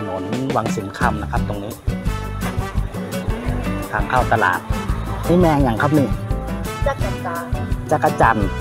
นนวังสินคำนะครับตรงนี้ทางเข้าตลาดนี่แมงอย่างครับนี่จักรจันทร์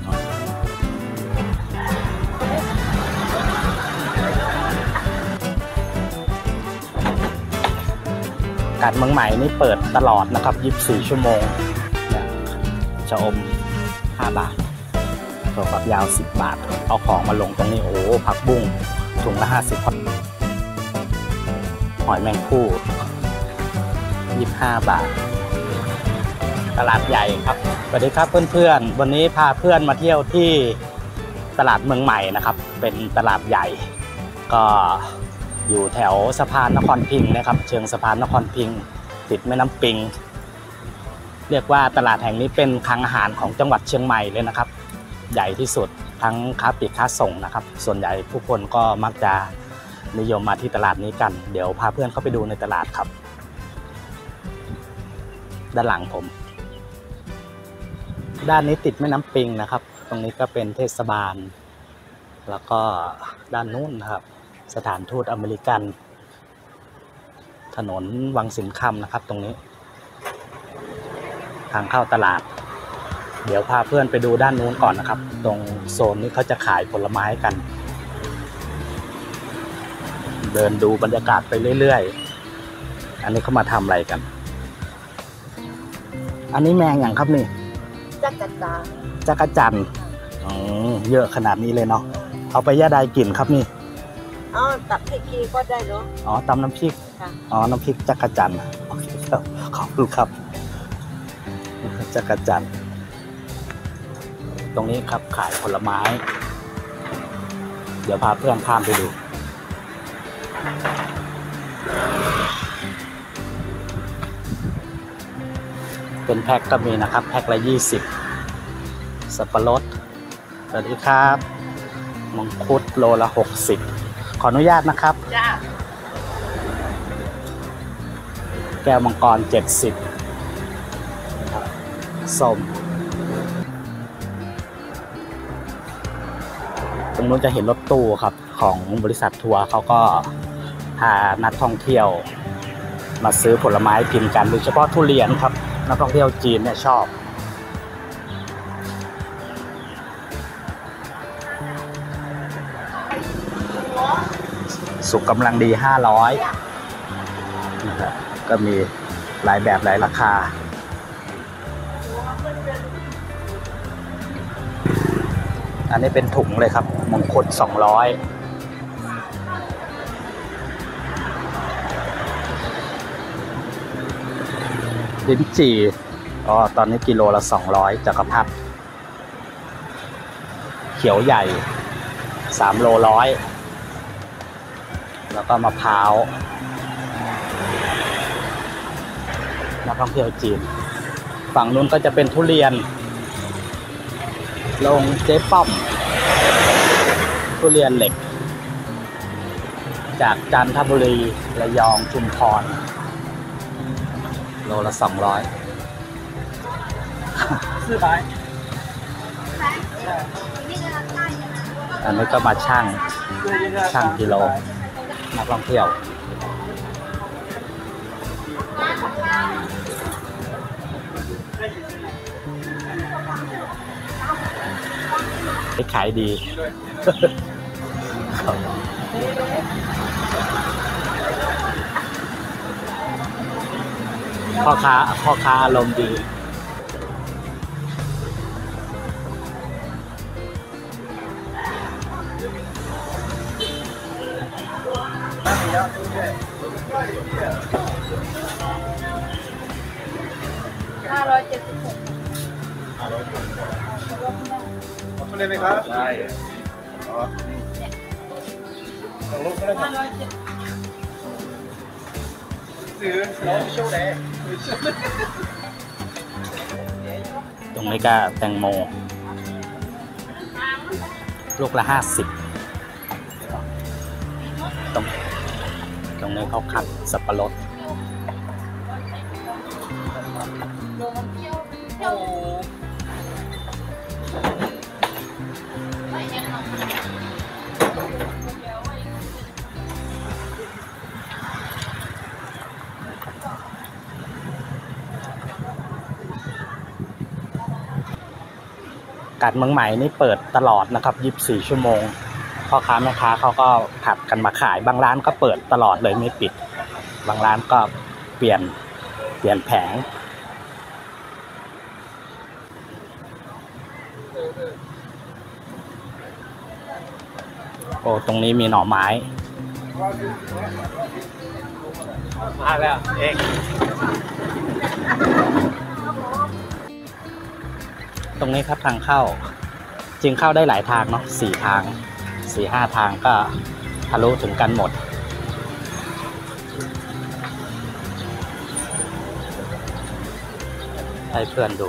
กาดเมืองใหม่นี่เปิดตลอดนะครับ24 ชั่วโมงเนี่ยชะอม5 บาทถั่วฝักยาว10 บาทเอาของมาลงตรงนี้โอ้ผักบุ้งถุงละ50 หอยแมงคู่25 บาทตลาดใหญ่ครับสวัสดีครับเพื่อนๆวันนี้พาเพื่อนมาเที่ยวที่ตลาดเมืองใหม่นะครับเป็นตลาดใหญ่ก็อยู่แถวสะพานนครพิงค์นะครับเชิงสะพานนครพิงค์ติดแม่น้ำปิงเรียกว่าตลาดแห่งนี้เป็นคลังอาหารของจังหวัดเชียงใหม่เลยนะครับใหญ่ที่สุดทั้งค้าปลีกค้าส่งนะครับส่วนใหญ่ผู้คนก็มักจะนิยมมาที่ตลาดนี้กันเดี๋ยวพาเพื่อนเข้าไปดูในตลาดครับด้านหลังผมด้านนี้ติดแม่น้ำปิงนะครับตรงนี้ก็เป็นเทศบาลแล้วก็ด้านนู้นนะครับสถานทูตอเมริกันถนนวังสินคำนะครับตรงนี้ทางเข้าตลาดเดี๋ยวพาเพื่อนไปดูด้านนู้นก่อนนะครับตรงโซนนี้เขาจะขายผลไม้กันเดินดูบรรยากาศไปเรื่อยๆอันนี้เขามาทำอะไรกันอันนี้แมงอย่างครับนี่จักรจันทร์เยอะขนาดนี้เลยเนาะเอาไปย่าใดกินครับนี่อ๋อตับพริกกีก็ได้เนาะอ๋อตำน้ำพริกอ๋อน้ำพริกจักรจันทร์โอเคครับขอบคุณครับจักรจันทร์ตรงนี้ครับขายผลไม้เดี๋ยวพาเพื่อนข้ามไปดูเป็นแพ็คก็มีนะครับแพ็คละ20สับปะรดสวัสดีครับมังคุดโลละ60ขออนุญาตนะครับแก้วมังกร70ส้มตรงนู้นจะเห็นรถตู้ครับของบริษัททัวร์เขาก็พานักท่องเที่ยวมาซื้อผลไม้กินกันโดยเฉพาะทุเรียนครับนักท่องเที่ยวจีนเนี่ยชอบสุกกำลังดี500นะครับก็มีหลายแบบหลายราคาอันนี้เป็นถุงเลยครับมงคุด200ลิ้นจี่ตอนนี้กิโลละ200จักรพรรดิเขียวใหญ่3 โล 100แล้วก็มะพร้าวนักท่องเที่ยวจีนฝั่งนู้นก็จะเป็นทุเรียนลงเจ๊ป้อมทุเรียนเหล็กจากจันทบุรีระยองชุมพรโลละ200ซื้อไปอันนี้ก็มาช่างกิโลนักท่องเที่ยวขายดีพ่อค้าอารมณ์ดี 576 ทุเรียนไหมครับใช่ลูกก็ได้ซื้อน้องโชว์แดงตรงนี้ก็แตงโมลูกละ50ตรงนี้เขาขัดสับปะรดกาดเมืองใหม่นี่เปิดตลอดนะครับ24 ชั่วโมงพ่อค้าแม่ค้าเขาก็ผัดกันมาขายบางร้านก็เปิดตลอดเลยไม่ปิดบางร้านก็เปลี่ยนแผงโอ้ตรงนี้มีหน่อไม้มาแล้วเองตรงนี้ครับทางเข้าจริงเข้าได้หลายทางเนาะ4 ทาง 4-5 ทางก็ทะลุถึงกันหมดให้เพื่อนดู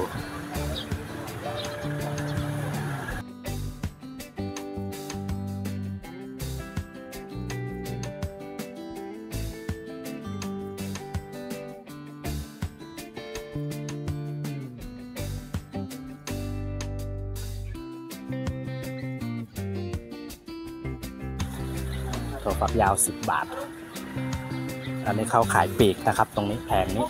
ถั่วฝักยาว10 บาทอันนี้เขาขายปีกนะครับตรงนี้แพงนี้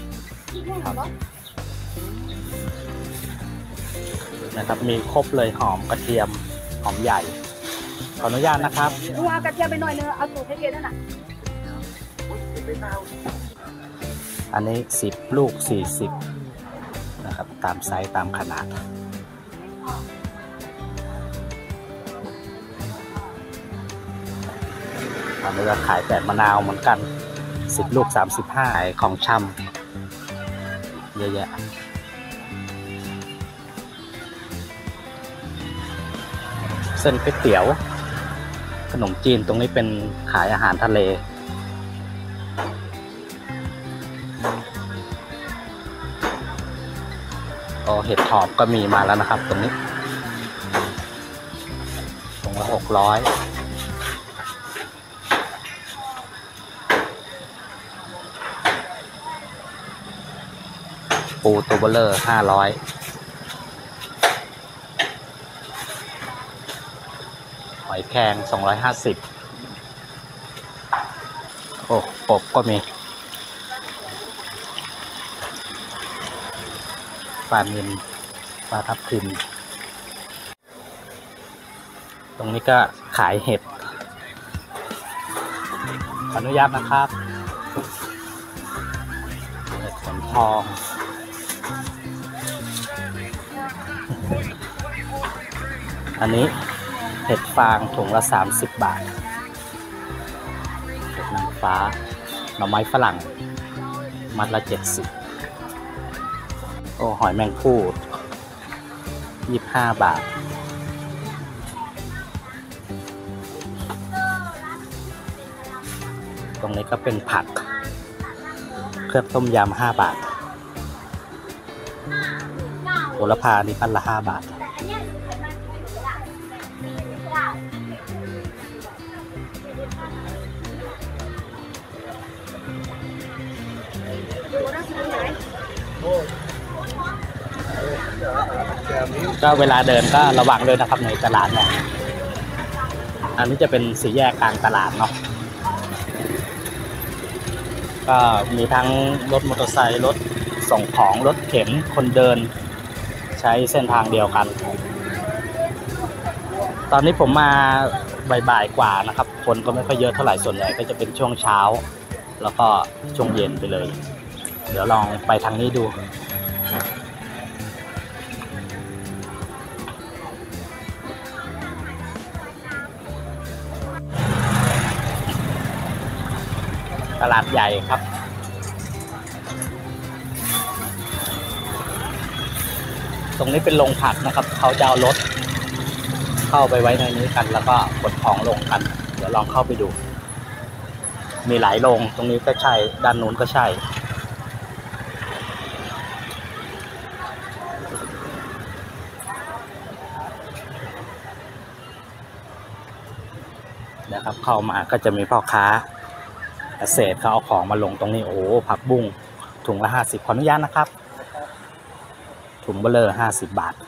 นะครับมีครบเลยหอมกระเทียมหอมใหญ่ขออนุญาตนะครับเอากระเทียมไปหน่อยนึงเอาสูตรให้เกนั่นน่ะอันนี้10 ลูก40นะครับตามไซส์ตามขนาดอันนี้ก็ขายแต่มะนาวเหมือนกัน10 ลูก35ของชำเยอะแยะเส้นก๋วยเตี๋ยวขนมจีนตรงนี้เป็นขายอาหารทะเลเห็ดถอบก็มีมาแล้วนะครับตรงนี้ตรงละ600ปูตัวเบลเลอร์500หอยแครง250โอ้กบก็มีปลานิลปลาทับทิมตรงนี้ก็ขายเห็ดขออนุญาตนะครับเห็ดขนทองอันนี้เห็ดฟางถุงละ30 บาทเห็ดนางฟ้าหน่อไม้ฝรั่งมัดละ70โอ้หอยแมงภู่25 บาทตรงนี้ก็เป็นผักเครื่องต้มยำ5 บาทโหระพานี่พันละ5 บาทก็เวลาเดินก็ระวังด้วยนะครับในตลาดเนี่ยอันนี้จะเป็นสี่แยกกลางตลาดเนาะก็มีทั้งรถมอเตอร์ไซค์รถส่งของรถเข็นคนเดินใช้เส้นทางเดียวกันตอนนี้ผมมาบ่ายๆกว่านะครับคนก็ไม่ค่อยเยอะเท่าไหร่ส่วนใหญ่ก็จะเป็นช่วงเช้าแล้วก็ช่วงเย็นไปเลยเดี๋ยวลองไปทางนี้ดูตลาดใหญ่ครับตรงนี้เป็นโรงผักนะครับเขาจะเอารถเข้าไปไว้ในนี้กันแล้วก็ขนของลงกันเดี๋ยวลองเข้าไปดูมีหลายโรงตรงนี้ก็ใช่ด้านนู้นก็ใช่นะครับเข้ามาก็จะมีพ่อค้าเกษตรเขาเอาของมาลงตรงนี้โอ้ผักบุ้งถุงละ50ขออนุญาตนะครับถุงเบลเลอร์50 บาท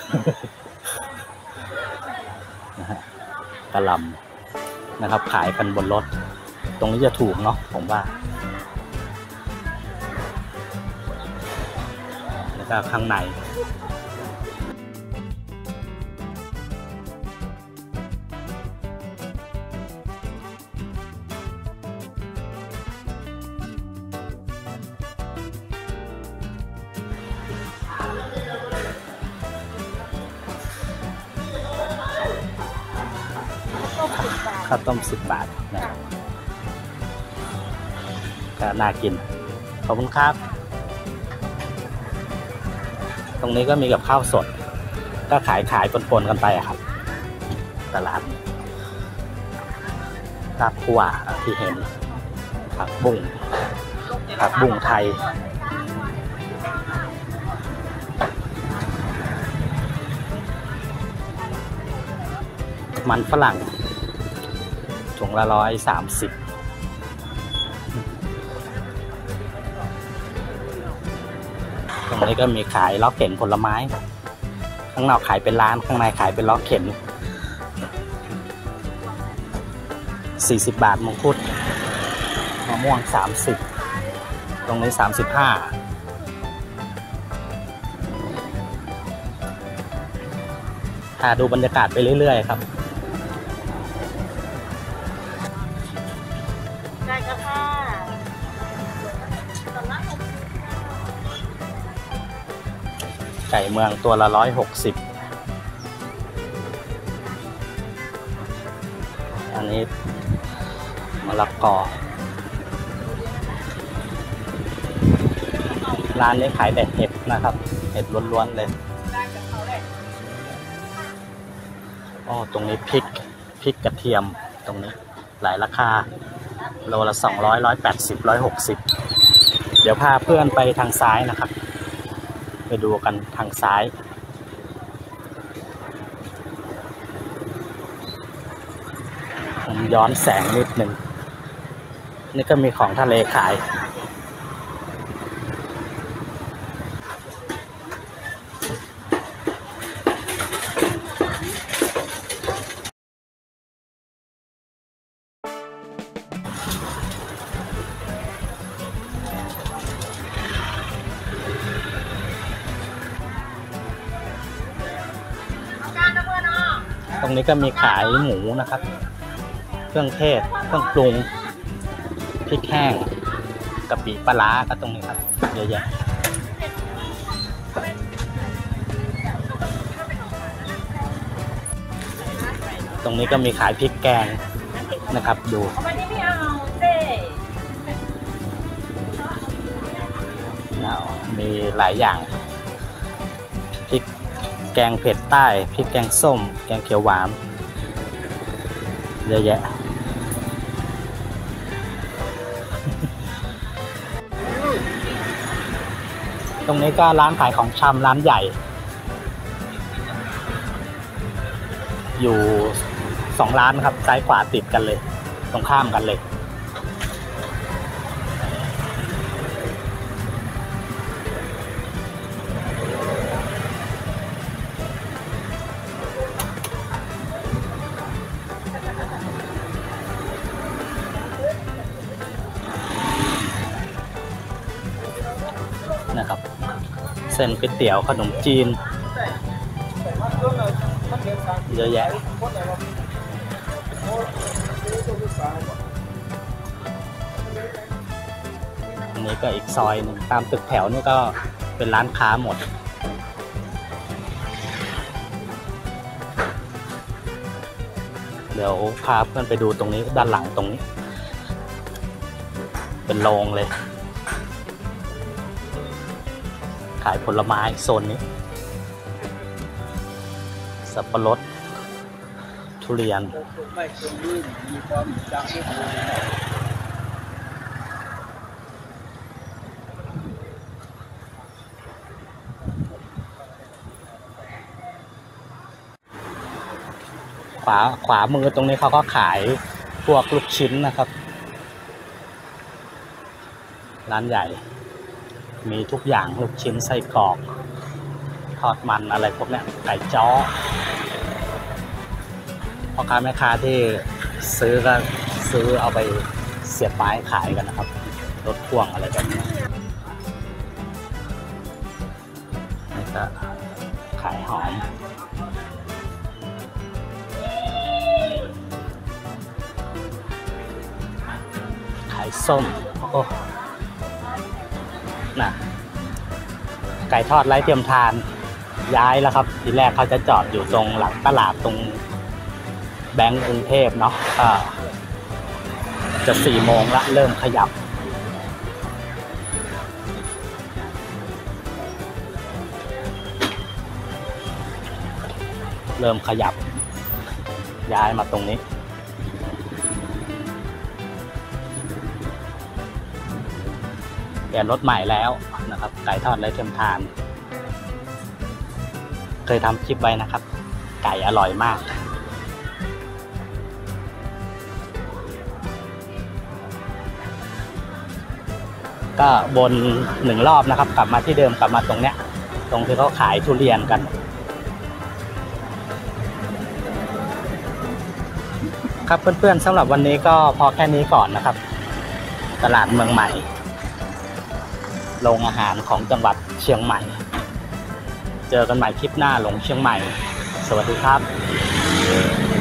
นะฮะกระหล่ำนะครับขายกันบนรถตรงนี้จะถูกเนาะผมว่าแล้วก็ข้างในข้าวต้ม10 บาทนะก็น่ากินขอบคุณครับตรงนี้ก็มีกับข้าวสดก็ขายปนๆกันไปครับตลาดลาบคั่วที่เห็นผักบุ้งไทยมันฝรั่งถุงละ130ตรงนี้ก็มีขายล็อกเข็นผลไม้ข้างนอกขายเป็นร้านข้างในขายเป็นล็อกเข็น40 บาทมังคุดมะม่วง30ตรงนี้35ดูบรรยากาศไปเรื่อยๆครับได้ก็ค่ะไก่เมืองตัวละ160อันนี้มะละกอร้านนี้ขายแต่เห็ดนะครับเห็ดล้วนๆเลยอ๋อตรงนี้พริกกระเทียมตรงนี้หลายราคาโลละ200 180 160เดี๋ยวพาเพื่อนไปทางซ้ายนะครับไปดูกันทางซ้ายผมย้อนแสงนิดหนึ่งนี่ก็มีของทะเลขายตรงนี้ก็มีขายหมูนะครับเครื่องเทศเครื่องปรุงพริกแห้งกะปิปลาร้าก็ตรงนี้ครับเยอะแยะตรงนี้ก็มีขายพริกแกงนะครับดูมีหลายอย่างพริกแกงเผ็ดใต้พริกแกงส้มแกงเขียวหวานเยอะแยะตรงนี้ก็ร้านขายของชำร้านใหญ่อยู่2 ร้านครับซ้ายขวาติดกันเลยตรงข้ามกันเลยนะครับเส้นก๋วยเตี๋ยวขนมจีนเยอะแยะอันนี้ก็อีกซอยหนึ่งตามตึกแถวนี่ก็เป็นร้านค้าหมดเดี๋ยวพาเพื่อนไปดูตรงนี้ด้านหลังตรงนี้เป็นโรงเลยขายผลไม้โซนนี้สับปะรดทุเรียนขวามือตรงนี้เขาก็ขายพวกลูกชิ้นนะครับร้านใหญ่มีทุกอย่างลูกชิ้นไส้กรอกทอดมันอะไรพวกนี้ไก่จ้อพ่อค้าแม่ค้าที่ซื้อก็ซื้อเอาไปเสียบไม้ขายกันนะครับรถพ่วงอะไรแบบนี้นี่ก็ขายหอมขายส้มโอ้น่ะไก่ทอดไร้เทียมทานย้ายแล้วครับทีแรกเขาจะจอดอยู่ตรงหลังตลาดตรงแบงก์กรุงเทพเนาะจะ4 โมงละเริ่มขยับย้ายมาตรงนี้เปลี่ยนรถใหม่แล้วนะครับไก่ทอดไร้เทียมทานเคยทำคลิปไว้นะครับไก่อร่อยมากก็บน1 รอบนะครับกลับมาที่เดิมกลับมาตรงเนี้ยตรงที่เขาขายทุเรียนกันครับเพื่อนๆสำหรับวันนี้ก็พอแค่นี้ก่อนนะครับตลาดเมืองใหม่โรงอาหารของจังหวัดเชียงใหม่เจอกันใหม่คลิปหน้าหลงเชียงใหม่สวัสดีครับ